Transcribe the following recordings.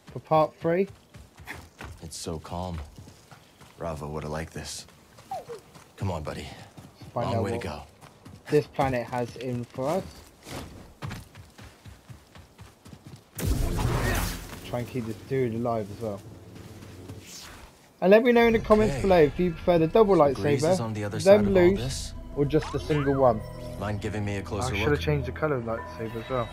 for part 3. It's so calm. Bravo would have liked this. Come on, buddy. Long way to go. This planet has in for us. Try and keep this dude alive as well. And let me know in the comments below if you prefer the double lightsaber, On the other them side of loose, or just the single one. Mind giving me a closer I should have changed the colour of the lightsaber as well.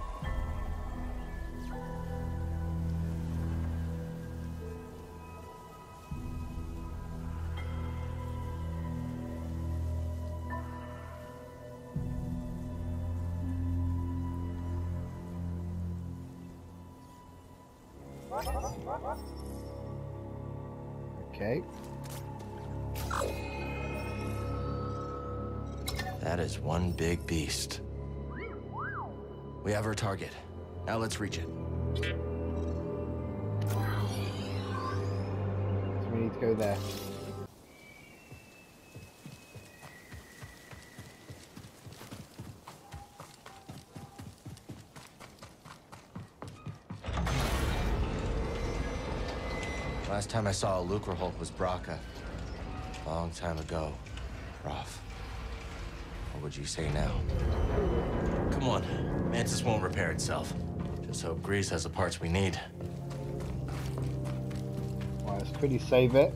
Okay. That is one big beast. We have our target. Now let's reach it. So we need to go there. Last time I saw a Lucre Hulk was Braca. Long time ago. Rough. What would you say now? Come on. Mantis won't repair itself. Just hope Grease has the parts we need. Right, let's quickly save it.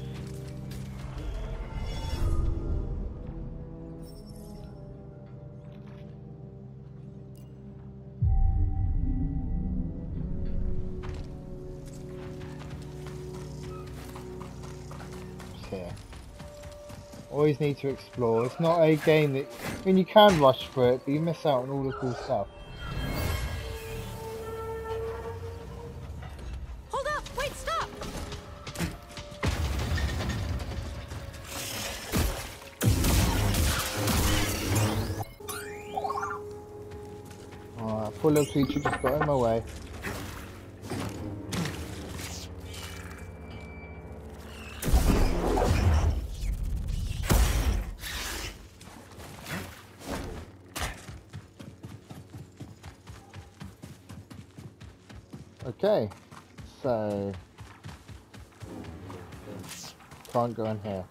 Here. Always need to explore. It's not a game that, I mean, you can rush for it, but you miss out on all the cool stuff. Hold up! Wait, stop! Oh, that poor little creature just got in my way. Okay, so can't go in here.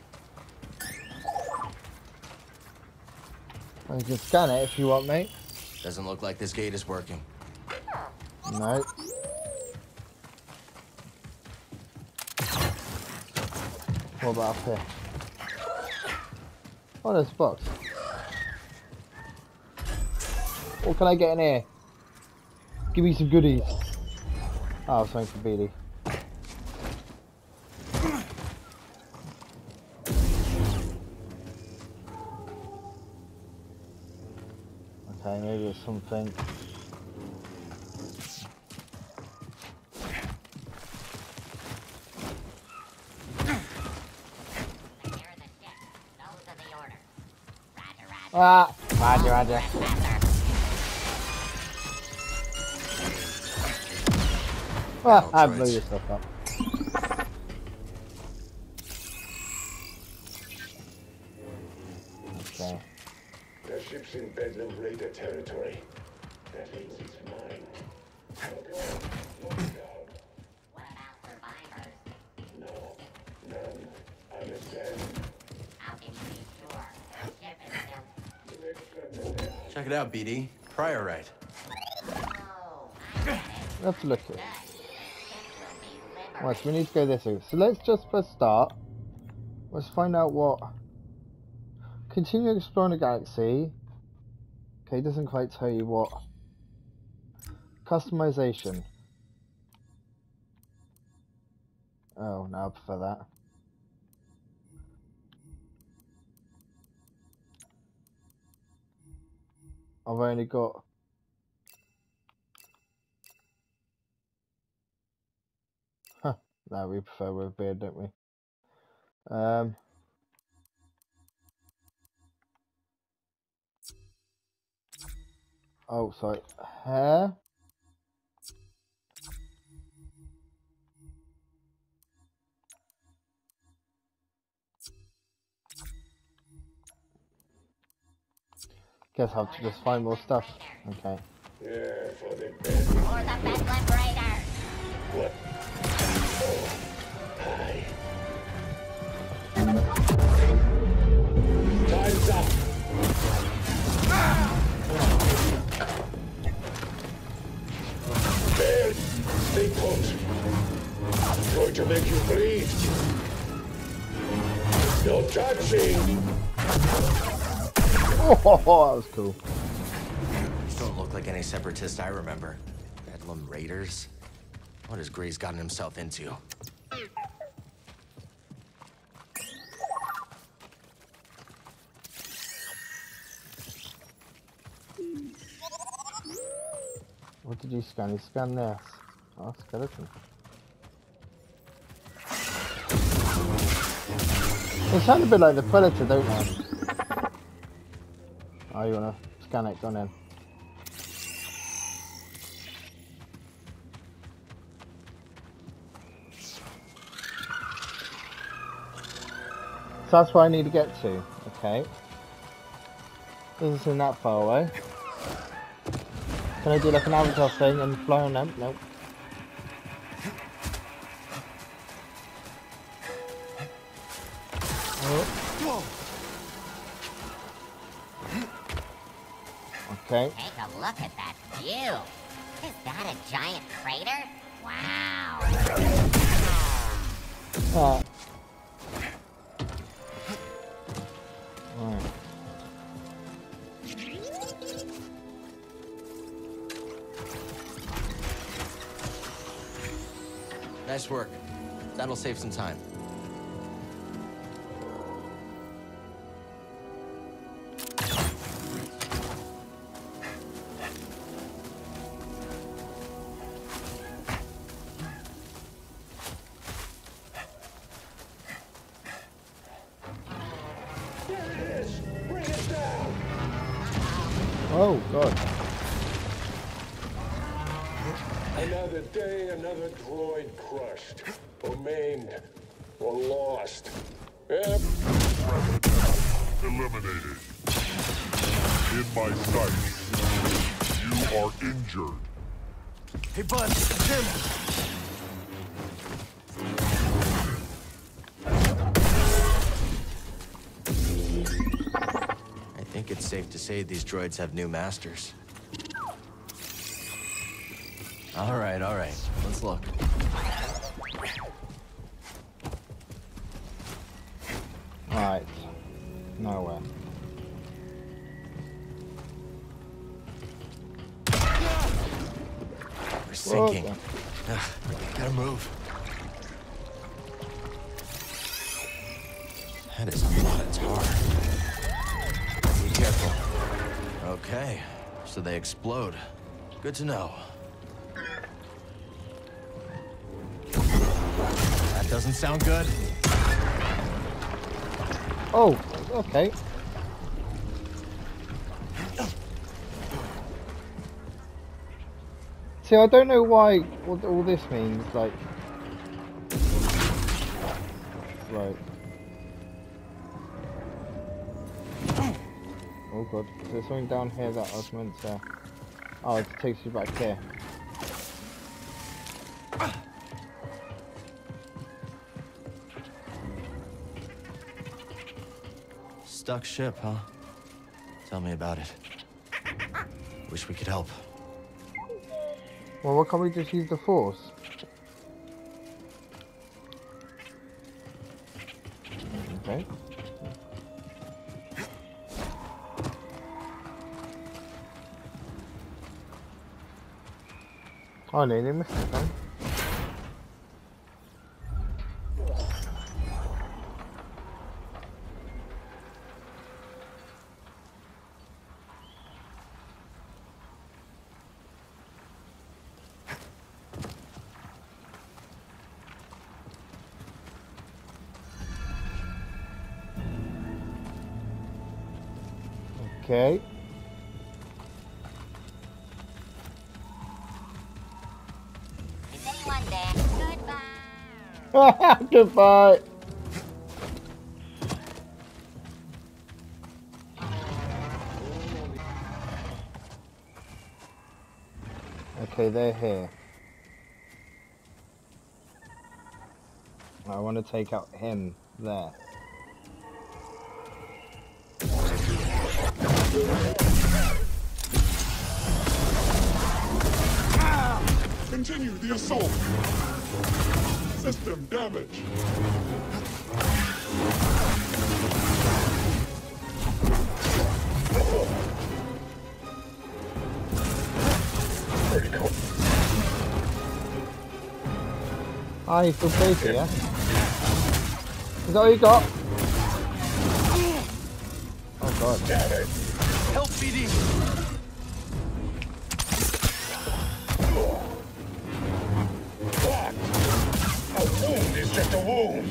You can scan it if you want, mate. Doesn't look like this gate is working. No. What about up here? Oh, there's a box. What can I get in here? Give me some goodies. Oh, something for Beatty. Okay, maybe there's something. Ah, roger, roger. Well, I blew your stuff up. Okay. The ship's in Bedlam Raider territory. That means it's mine. What about survivors? No, none. Understand? How can you be sure? The ship is still... Check it out, BD. Priorite. Oh, I get it. Let's look at it. The ship will be Right, so we need to go this way. So let's just press start. Let's find out what. Continue exploring the galaxy. Okay, it doesn't quite tell you what. Customization. Oh, no, I prefer that. I've only got. Huh, no, we prefer with beard, don't we? Oh, sorry. Hair. Guess I'll have to just find more stuff. Okay. Yeah, for the best. For the Bedlam Raiders! Stay put. I'm going to make you bleed. No touching. Oh, that was cool. These don't look like any separatists I remember. Bedlam Raiders? What has Gray's gotten himself into? What did you scan? You scanned this. Oh, skeleton. They sound a bit like the Predator, don't they? Oh, you wanna scan it? Go on in. So that's where I need to get to. Okay. Doesn't seem that far away. Can I do like an avatar thing and fly on them? Nope. Oh. Okay. Take a look at that view. Is that a giant crater? Wow. Right. Nice work. That'll save some time. Oh, God. Another day, another droid crushed, or maimed, or lost. Yep. Eliminated. In my sights. You are injured. Hey, bud, it's him! I think it's safe to say these droids have new masters. All right, let's look. Alright. Nowhere. We're sinking. Whoa. Gotta move. That is a lot of tar. Be careful. Okay, so they explode. Good to know. That doesn't sound good. Oh, okay. See, I don't know why what all this means, like... Right. Oh god, is there something down here that I was meant to... Oh, it takes you back here. Stuck ship, huh? Tell me about it. Wish we could help. Well, why can't we just use the force? Okay. Oh, nearly missed it then. Okay. Is anyone there? Goodbye. Goodbye. Okay, they're here. I want to take out him there. Continue the assault. System damage. Critical. Ah, you feel safer, yeah? Is that all you got? Oh god. Damn it. Help, BD! What? A wound is just a wound.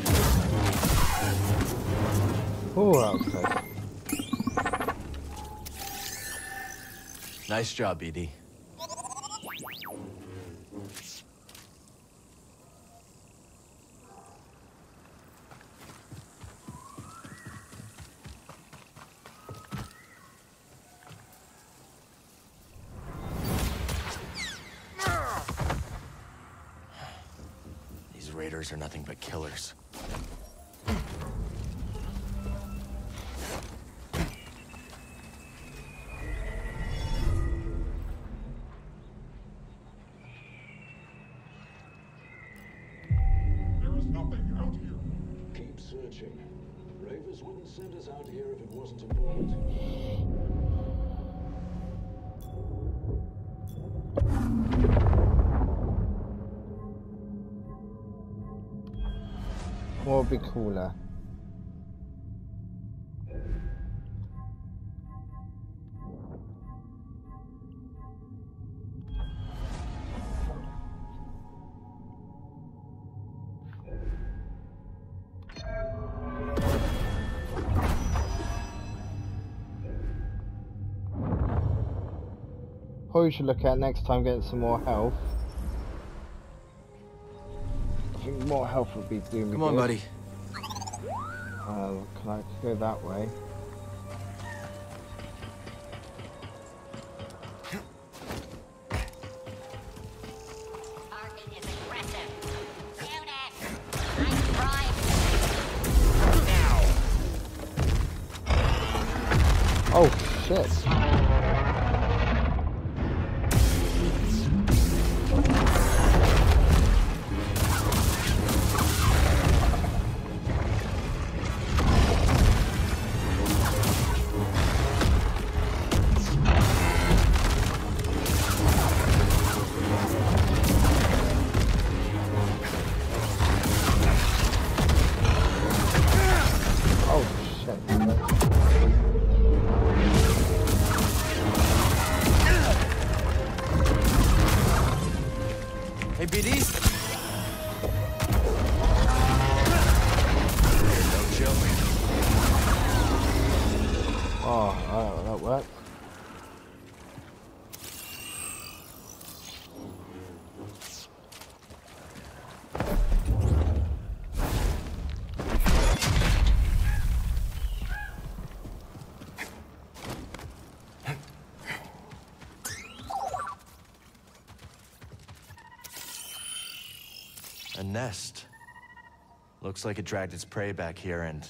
Oh, that was close. Nice job, BD. These raiders are nothing but killers. There is nothing out here. Keep searching. Ravers wouldn't send us out here if it wasn't important. What would be cooler? Probably should look at next time getting some more health. I think more health would be doing me Come on, good. buddy. Can I go that way? Target is aggressive. Shoot it! Nice try. Oh shit! Hey, BD. No joke. Oh, that worked. A nest. Looks like it dragged its prey back here and...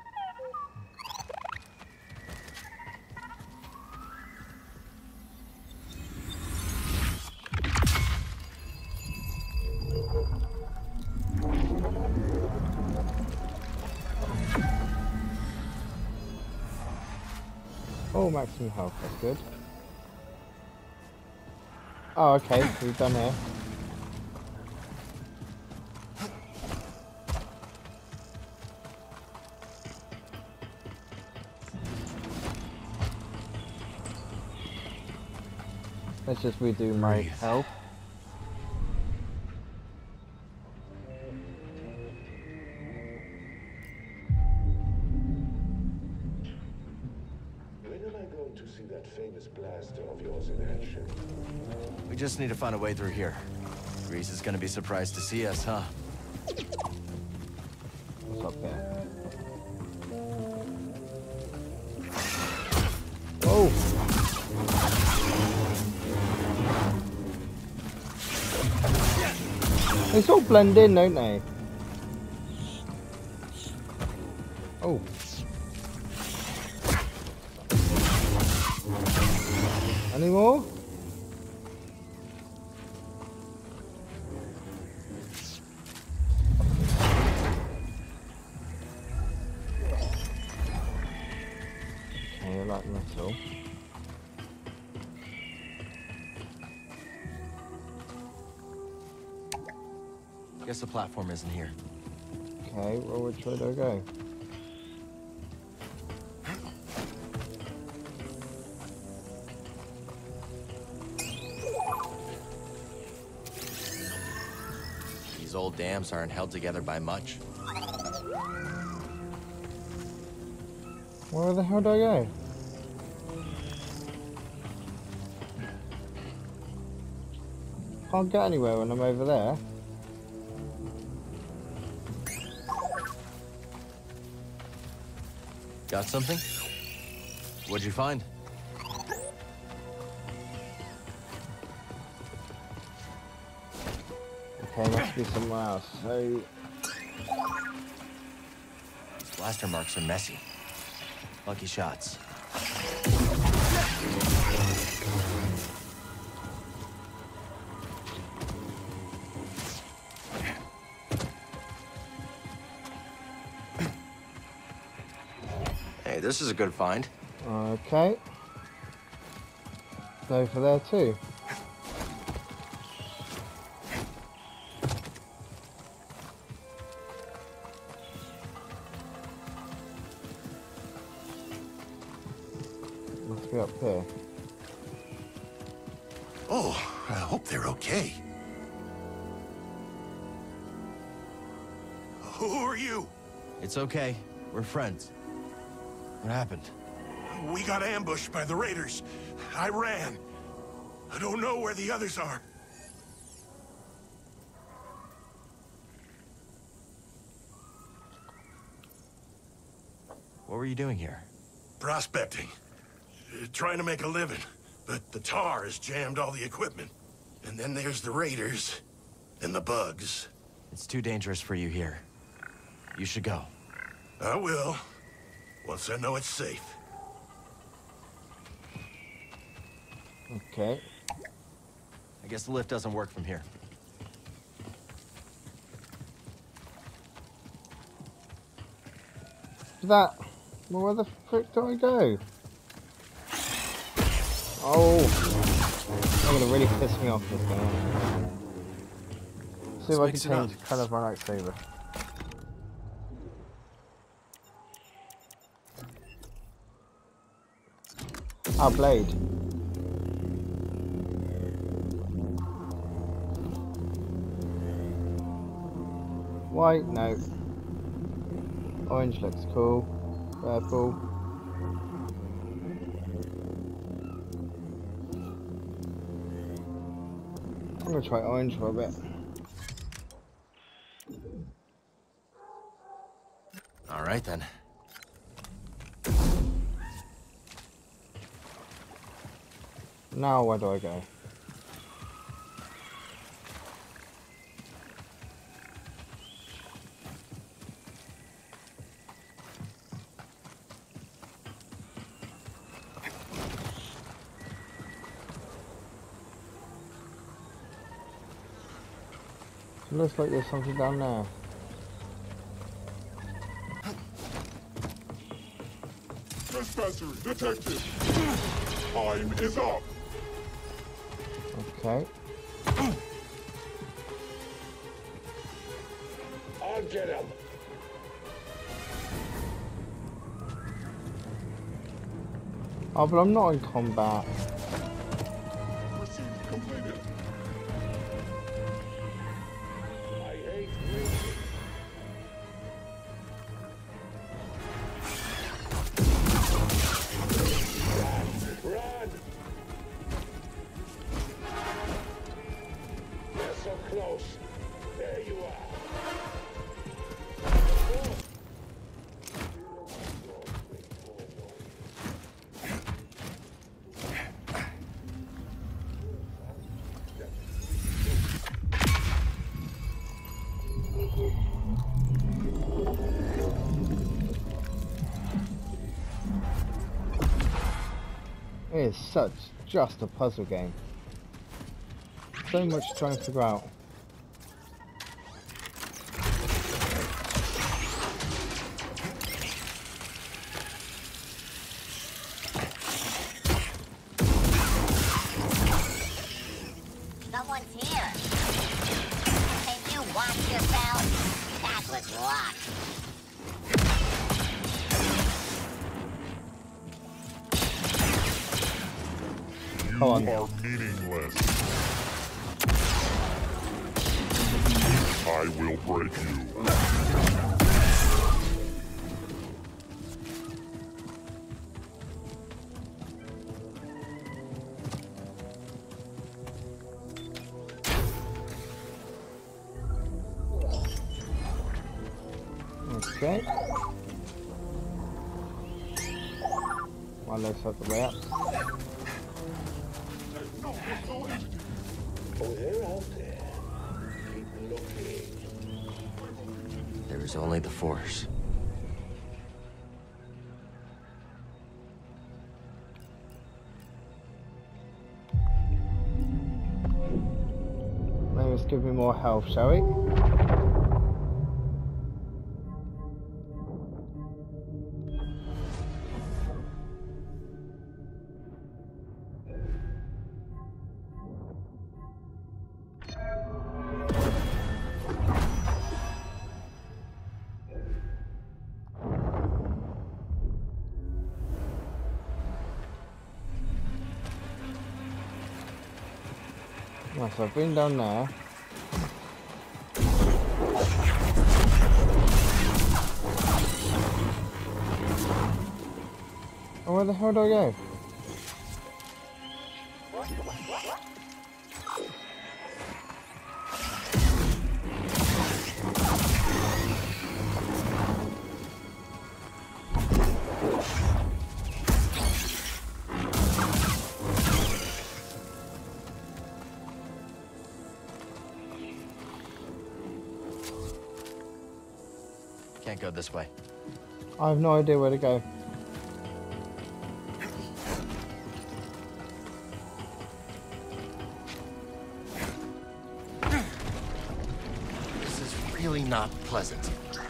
Oh, maximum health, that's good. Oh, okay, so we've done here. Let's just redo my Breathe. health. When am I going to see that famous blaster of yours in action? We just need to find a way through here. Grease is gonna be surprised to see us, huh? What's up there? Whoa! They sort of blend in, don't they? Oh. Any more? that's all. Guess the platform isn't here. Okay, well, which way do I go? These old dams aren't held together by much. Where the hell do I go? Can't get anywhere when I'm over there. Got something? What'd you find? Okay, must be somewhere else. So, These blaster marks are messy. Lucky shots. Hey, this is a good find. okay. Go for there too. Must be up here. Oh, I hope they're okay. Who are you? It's okay. We're friends. What happened? We got ambushed by the raiders. I ran. I don't know where the others are. What were you doing here? Prospecting. Trying to make a living. But the tar has jammed all the equipment. And then there's the raiders. And the bugs. It's too dangerous for you here. You should go. I will. Once I know it's safe. Okay. I guess the lift doesn't work from here. That. Well, where the frick do I go? Oh. I'm gonna really piss me off this game. See if I can mix it up. change kind of my lightsaber. Ah, blade. White, no. Orange looks cool. Purple. I'm gonna try orange for a bit. All right, then. Now where do I go? It looks like there's something down there. Trespasser detected. Time is up. Okay. I'll get him. Oh, but I'm not in combat. Pursuit completed. I hate you. Run! You're so close. There you are. It is such just a puzzle game. So much to try and figure out. Watch yourself. That was luck. You Come on. are meaningless. I will break you. Okay. Well, let's have the way up. Oh, they're out there. Keep looking. There is only the Force. Maybe let's give me more health, shall we? Right, so I've been down there. Oh, where the hell do I go? Can't go this way. I have no idea where to go. This is really not pleasant.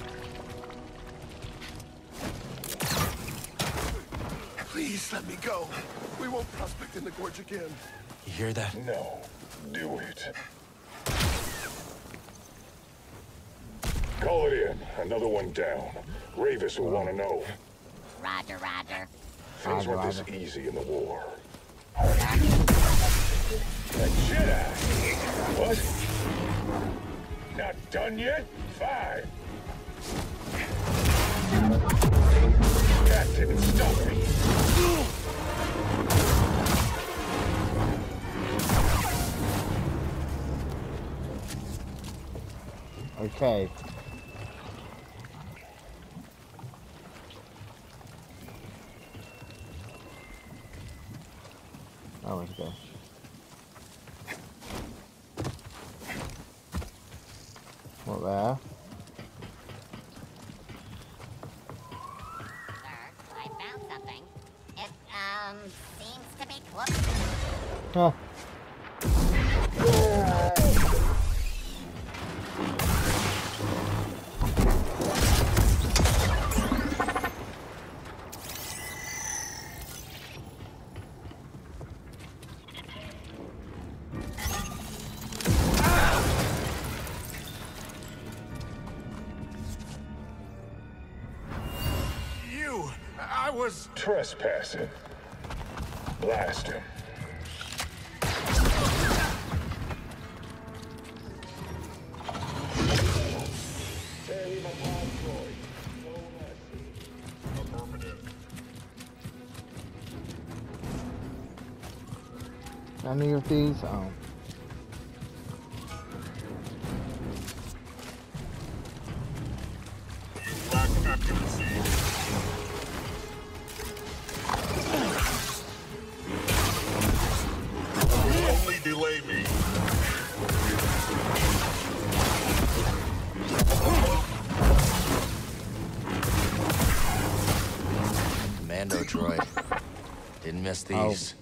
Please let me go. We won't prospect in the gorge again. You hear that? No, do it. Call it in. Another one down. Ravis will want to know. Roger, roger. Things Roger, weren't this roger. easy in the war. A Jedi? What? Not done yet? 5. That didn't stop me. Okay. Oh, where to go? Not there. Sir, I found something. It, seems to be close. Huh. I was... Trespassing. Blast him. Any of these? Oh. Only delay me. Commando droid. Didn't miss these.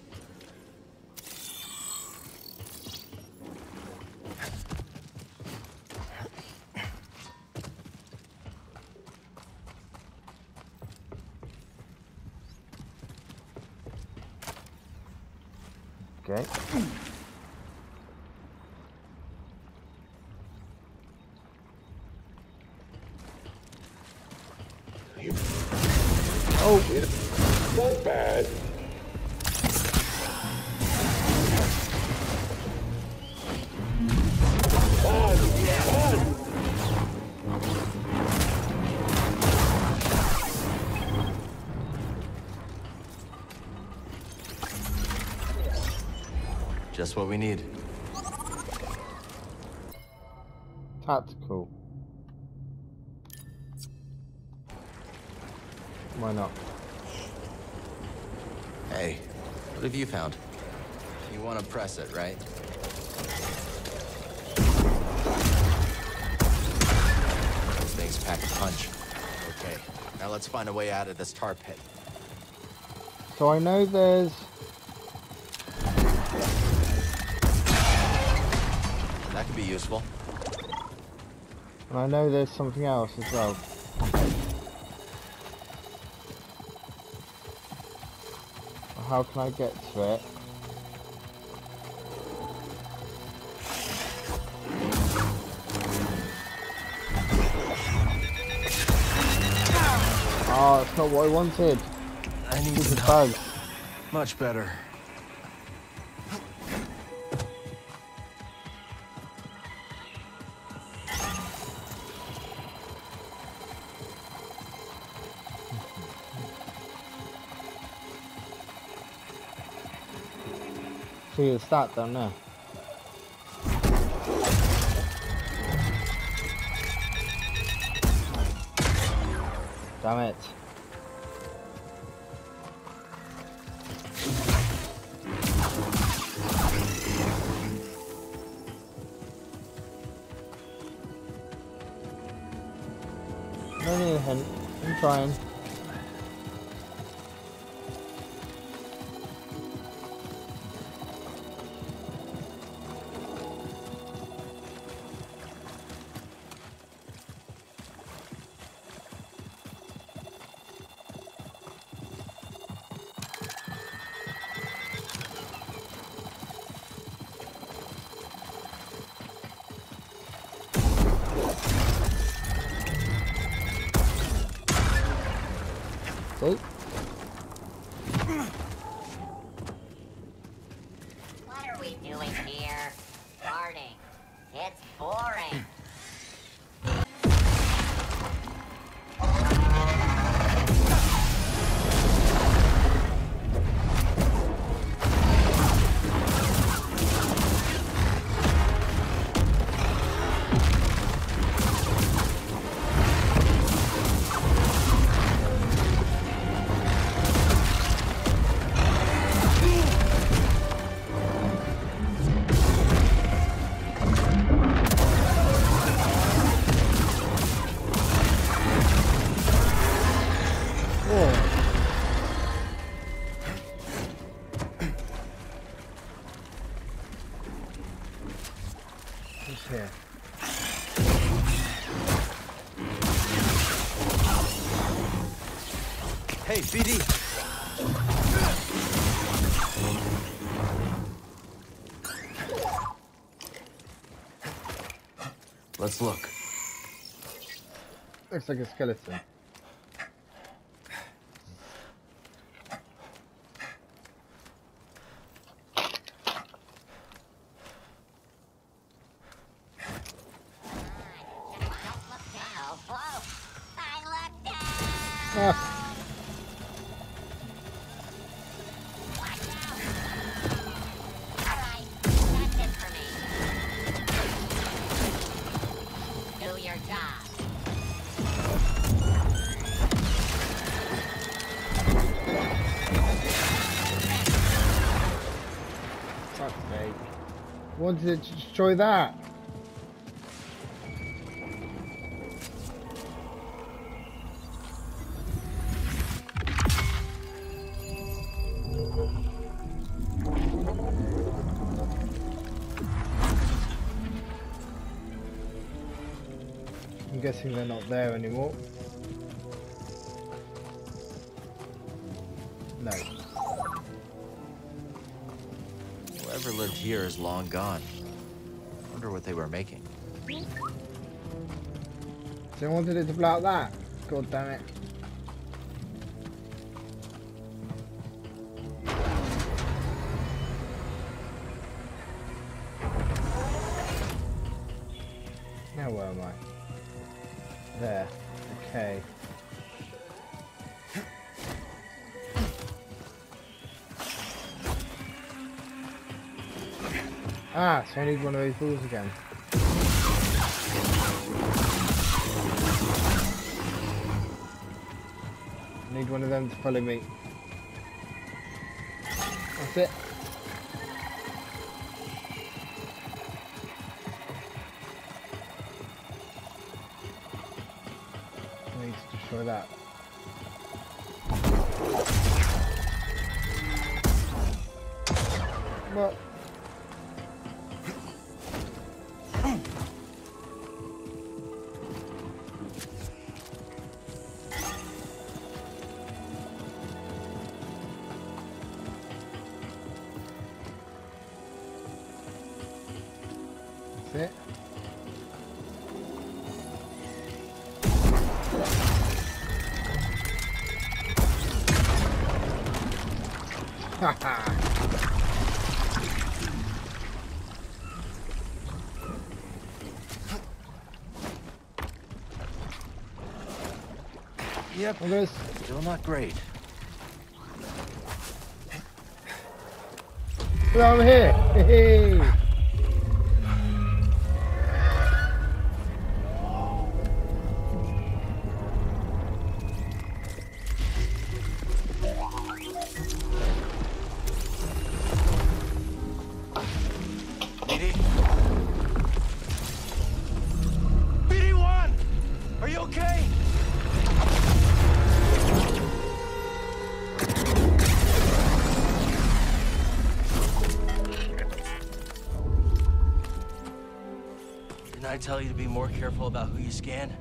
Okay. Oh, Not bad. Just what we need. tactical. Why not? Hey, what have you found? You want to press it, right? Those things pack a punch. Okay, now let's find a way out of this tar pit. So I know there's... That could be useful. And I know there's something else as well. How can I get to it? Oh, it's not what I wanted. I need It's some a help. bug. Much better. See, it's that down there. Damn it. No need a hint. I'm trying. See? What are we doing here? Farting. It's boring. Who's here? Hey, BD! Let's look. Looks like a skeleton. Don't look down. Whoa! I looked down! Ah, Watch out! Alright, that's it for me. Do your job. fuck's sake. Wanted it to destroy that. I'm guessing they're not there anymore. No. Whoever lived here is long gone. Wonder what they were making. So I wanted it to blow out that. God damn it. Now where am I? There. Okay. Ah, so I need one of those balls again. I need one of them to follow me. That's it. I need to destroy that. What? That's it. Haha. Yep, Well, there's still not great. well, I'm here. Hey. BD1! Are you okay? Didn't I tell you to be more careful about who you scan?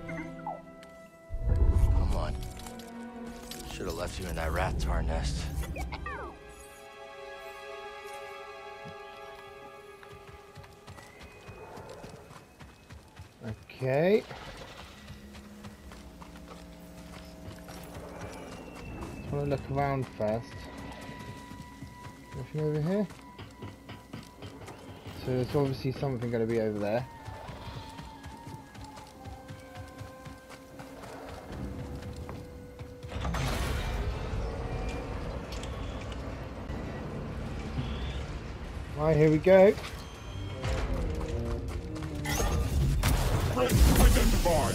Come on. Should have left you in that rat tar nest. Okay. Just want to look around first. Nothing over here. So there's obviously something going to be over there. Right, here we go. Threat identified.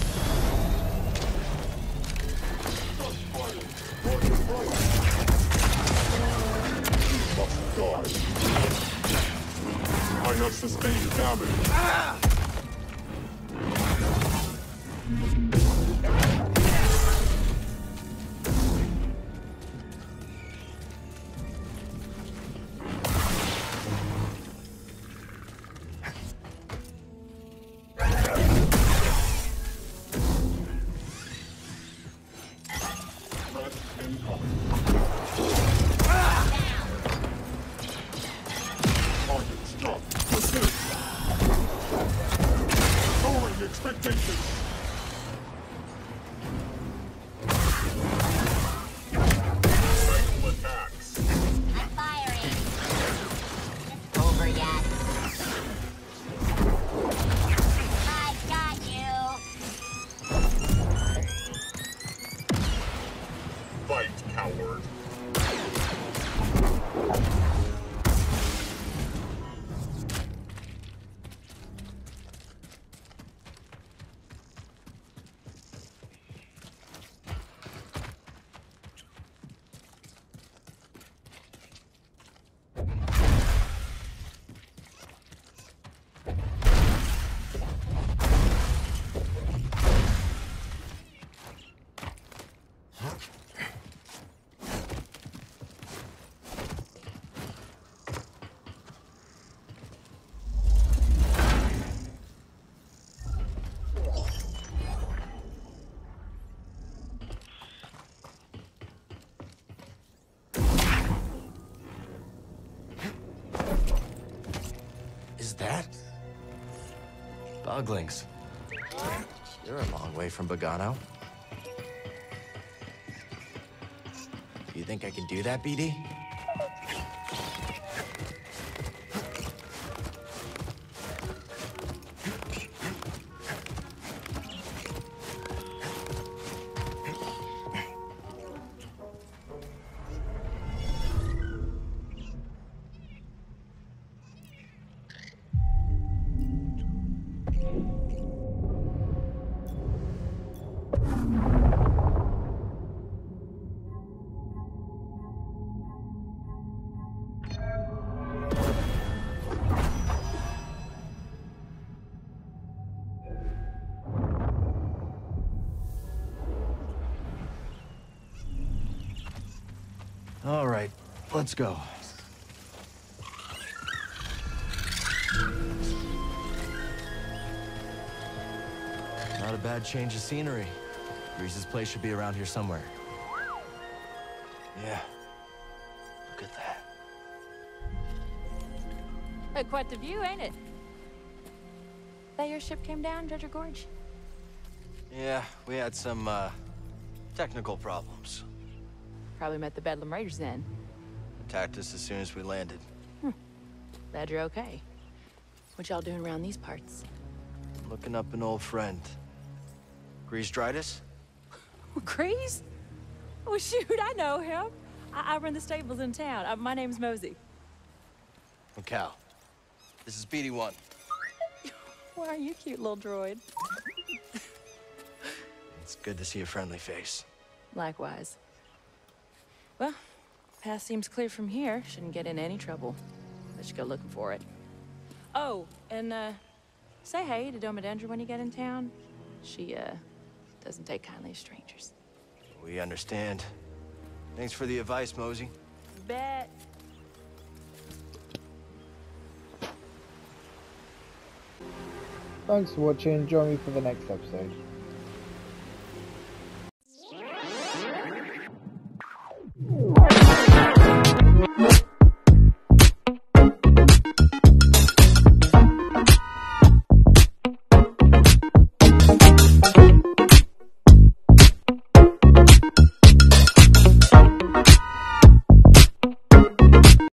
Must die. I have sustained damage. Target struck. Persist. Lowering expectations. Rifle attacks. I'm firing. It's over yet. I got you. Fight, coward. Is that? Buglings. You're a long way from Bogano. You think I can do that, BD? All right, let's go. Not a bad change of scenery. Grease's place should be around here somewhere. Yeah. Look at that. Quite the view, ain't it? That your ship came down, Dredger Gorge? Yeah, we had some, technical problems. Probably met the Bedlam Raiders then. Attacked us as soon as we landed. Glad you're okay. What y'all doing around these parts? Looking up an old friend. Grease Dritus? Grease? Oh, shoot, I know him. I run the stables in town. My name's Mosey. And Cal. This is BD1. Why are you cute, little droid? It's good to see a friendly face. Likewise. Well, path seems clear from here. Shouldn't get in any trouble. Let's go looking for it. Oh, and, say hey to Domodendra when you get in town. She, doesn't take kindly to strangers. We understand. Thanks for the advice, Mosey. Bet. Thanks for watching. Join me for the next episode.